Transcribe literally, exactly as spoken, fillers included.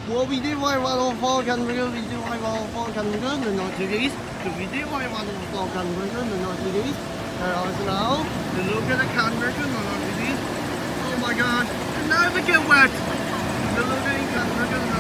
Well, we do Whitewater four Canberra, we do Whitewater four Canberra, the ninety days. So we do Whitewater four Canberra, the ninety days. And also now, the look at the Canberra, the ninety days. Oh my gosh, now we get wet. The look at the Canberra,